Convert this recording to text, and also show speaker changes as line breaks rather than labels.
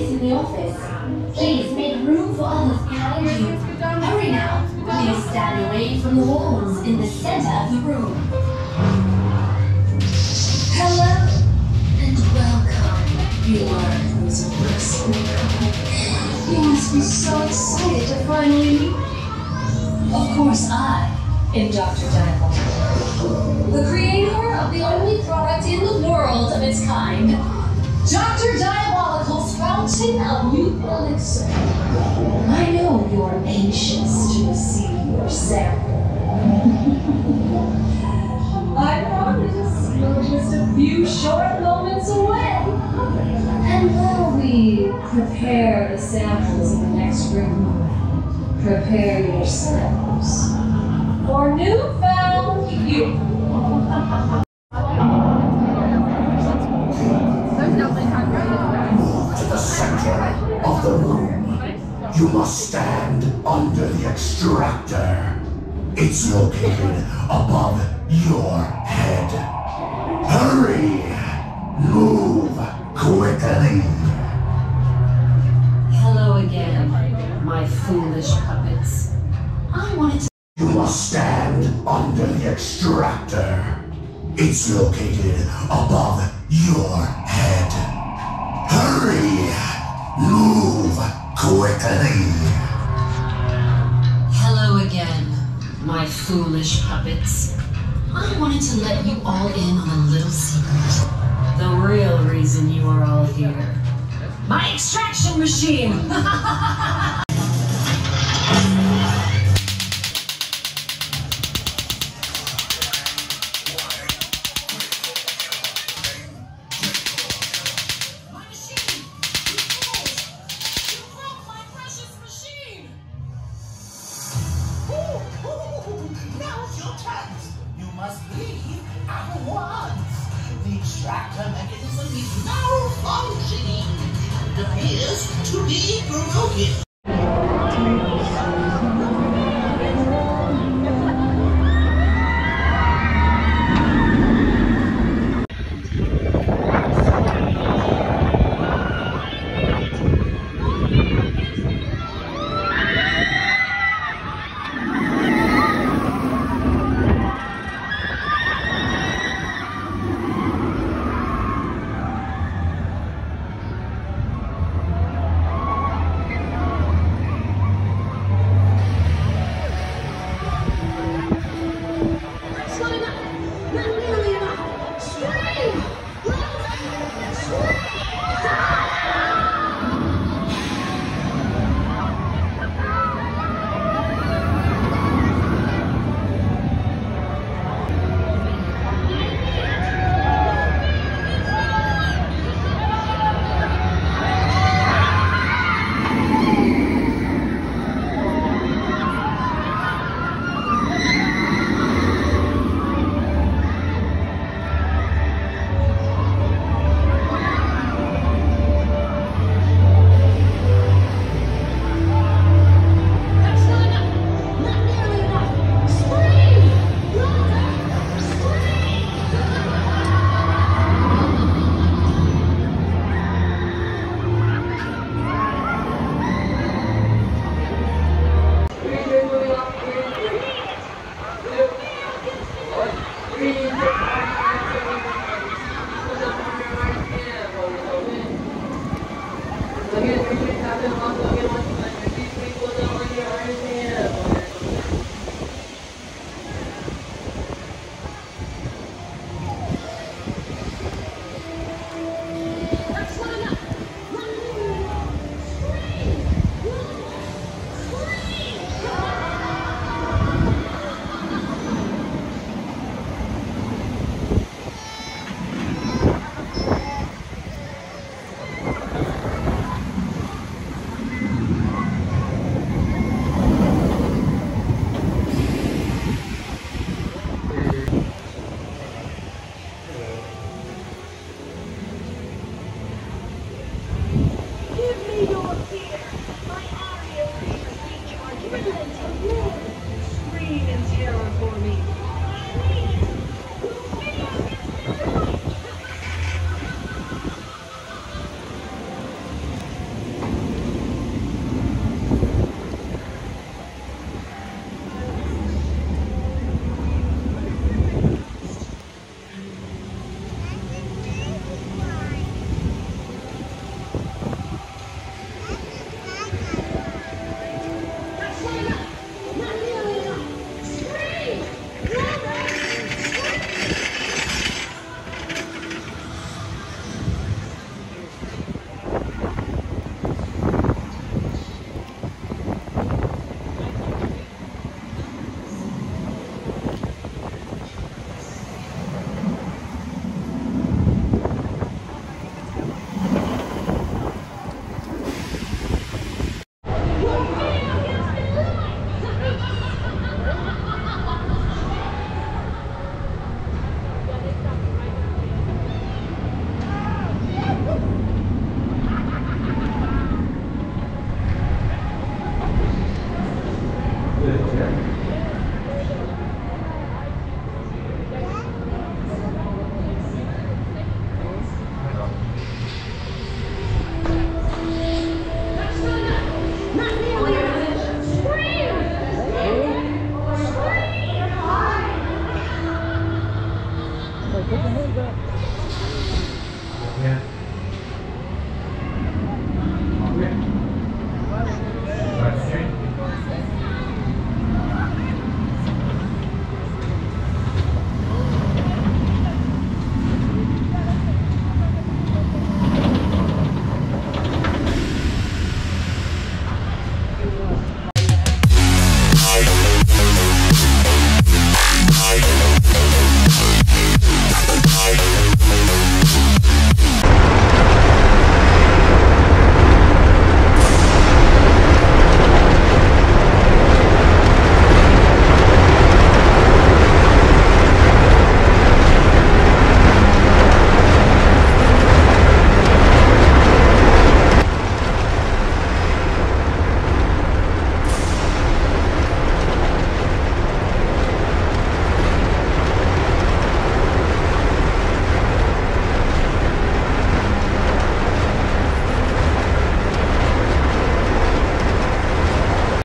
space in the office. Please make room for others behind you. Hurry now. Please stand away from the walls in the center of the room. Hello and welcome, viewers. You must be so excited to finally meet me. Of course, I am Dr. Diabolical, the creator of the only product in the world of its kind, Dr. Diabolical's Fountain of Youth Elixir. I know you're anxious to receive your sample. I promise you're just a few short moments away. And while we prepare the samples in the next room, prepare yourselves for newfound youth.
To the center of the room, you must stand under the extractor. It's located above your head. Hurry! Move quickly!
Hello again, my foolish puppets. I wanted to...
You must stand under the extractor. It's located above your head. Hurry! Move quickly!
Hello again, my foolish puppets. I wanted to let you all in on a little secret. The real reason you are all here. My extraction machine!
Now's your chance. You must leave at once. The extractor mechanism is malfunctioning and appears to be broken.